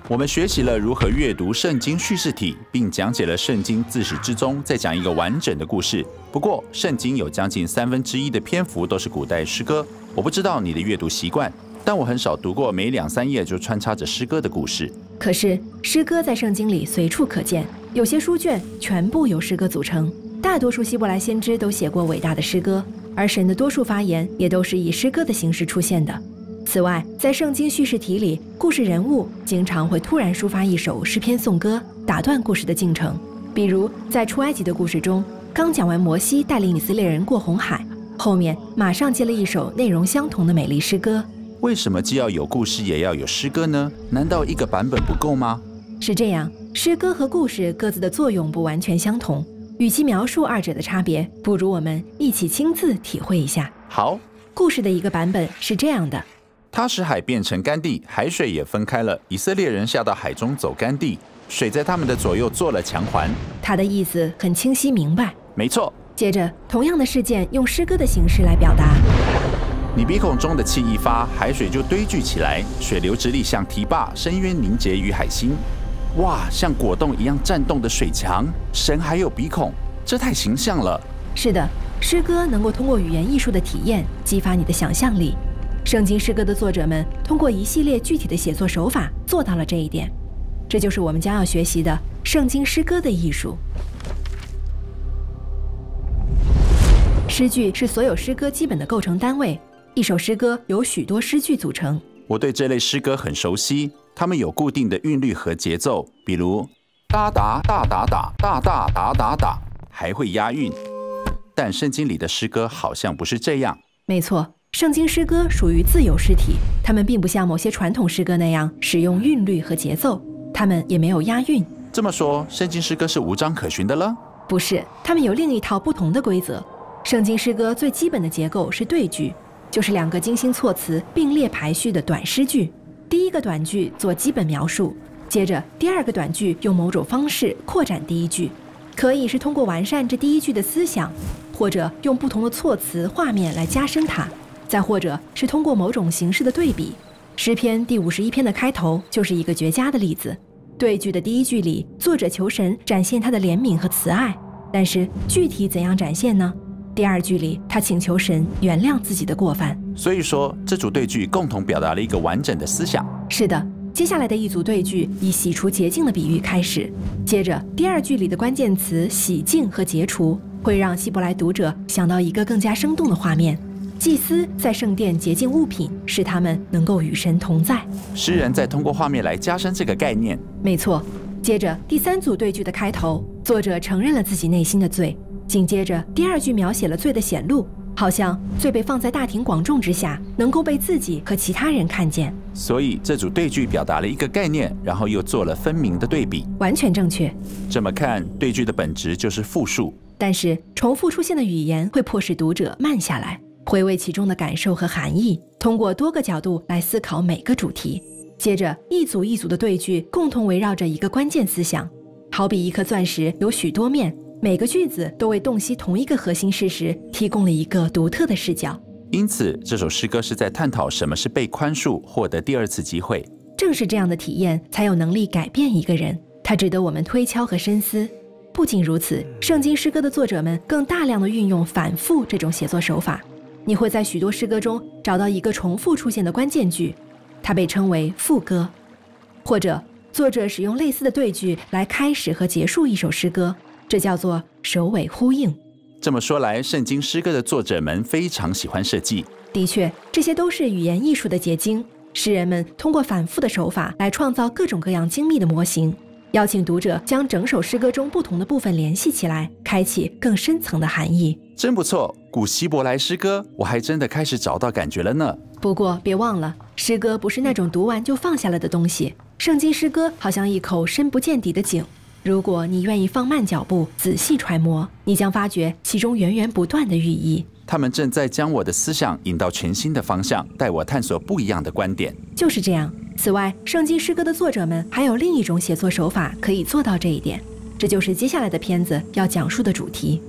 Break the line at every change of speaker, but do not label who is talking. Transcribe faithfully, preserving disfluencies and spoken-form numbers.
我们学习了如何阅读圣经叙事体，并讲解了圣经自始至终，再讲一个完整的故事。不过，圣经有将近三分之一的篇幅都是古代诗歌。我不知道你的阅读习惯，但我很少读过每两三页就穿插着诗歌的故事。
可是，诗歌在圣经里随处可见，有些书卷全部由诗歌组成。大多数希伯来先知都写过伟大的诗歌，而神的多数发言也都是以诗歌的形式出现的。此外，在圣经叙事体里，故事人物经常会突然抒发一首诗篇颂歌，打断故事的进程。比如，在出埃及的故事中，刚讲完摩西带领以色列人过红海，后面马上接了一首内容相同的美丽诗歌。
为什么既要有故事也要有诗歌呢？难道一个版本不够吗？
是这样，诗歌和故事各自的作用不完全相同，与其描述二者的差别，不如我们一起亲自体会一下。
好，
故事的一个版本是这样的。
他使海变成干地，海水也分开了。以色列人下到海中走干地，水在他们的左右做了墙环。
他的意思很清晰明白。
没错。
接着，同样的事件用诗歌的形式来表达。
你鼻孔中的气一发，海水就堆聚起来，水流之力像堤坝，深渊凝结于海心。哇，像果冻一样颤动的水墙，神还有鼻孔，这太形象了。
是的，诗歌能够通过语言艺术的体验，激发你的想象力。圣经诗歌的作者们通过一系列具体的写作手法做到了这一点，这就是我们将要学习的圣经诗歌的艺术。诗句是所有诗歌基本的构成单位，一首诗歌由许多诗句组成。
我对这类诗歌很熟悉，它们有固定的韵律和节奏，比如哒哒哒哒哒哒哒哒哒哒，还会押韵。但圣经里的诗歌好像不是这样。
没错。圣经诗歌属于自由诗体，它们并不像某些传统诗歌那样使用韵律和节奏，它们也没有押韵。
这么说，圣经诗歌是无章可循的了？
不是，它们有另一套不同的规则。圣经诗歌最基本的结构是对句，就是两个精心措辞并列排序的短诗句。第一个短句做基本描述，接着第二个短句用某种方式扩展第一句，可以是通过完善这第一句的思想，或者用不同的措辞画面来加深它。再或者是通过某种形式的对比。诗篇第五十一篇的开头就是一个绝佳的例子。对句的第一句里，作者求神展现他的怜悯和慈爱，但是具体怎样展现呢？第二句里，他请求神原谅自己的过犯。
所以说，这组对句共同表达了一个完整的思想。
是的，接下来的一组对句以洗除洁净的比喻开始，接着第二句里的关键词洗净和洁除会让希伯来读者想到一个更加生动的画面。祭司在圣殿洁净物品，使他们能够与神同在。
诗人在通过画面来加深这个概念。
没错。接着第三组对句的开头，作者承认了自己内心的罪。紧接着第二句描写了罪的显露，好像罪被放在大庭广众之下，能够被自己和其他人看见。
所以这组对句表达了一个概念，然后又做了分明的对比。
完全正确。
这么看，对句的本质就是复述。
但是重复出现的语言会迫使读者慢下来，回味其中的感受和含义，通过多个角度来思考每个主题。接着一组一组的对句共同围绕着一个关键思想，好比一颗钻石有许多面，每个句子都为洞悉同一个核心事实提供了一个独特的视角。
因此这首诗歌是在探讨什么是被宽恕，获得第二次机会。
正是这样的体验才有能力改变一个人，它值得我们推敲和深思。不仅如此，圣经诗歌的作者们更大量地运用反复这种写作手法。你会在许多诗歌中找到一个重复出现的关键句，它被称为副歌。或者作者使用类似的对句来开始和结束一首诗歌，这叫做首尾呼应。
这么说来，圣经诗歌的作者们非常喜欢设计。
的确，这些都是语言艺术的结晶。诗人们通过反复的手法来创造各种各样精密的模型，邀请读者将整首诗歌中不同的部分联系起来，开启更深层的含义。
真不错，古希伯来诗歌，我还真的开始找到感觉了呢。
不过别忘了，诗歌不是那种读完就放下了的东西。圣经诗歌好像一口深不见底的井，如果你愿意放慢脚步，仔细揣摩，你将发觉其中源源不断的寓意。
他们正在将我的思想引到全新的方向，带我探索不一样的观点。
就是这样。此外，圣经诗歌的作者们还有另一种写作手法可以做到这一点，这就是接下来的片子要讲述的主题。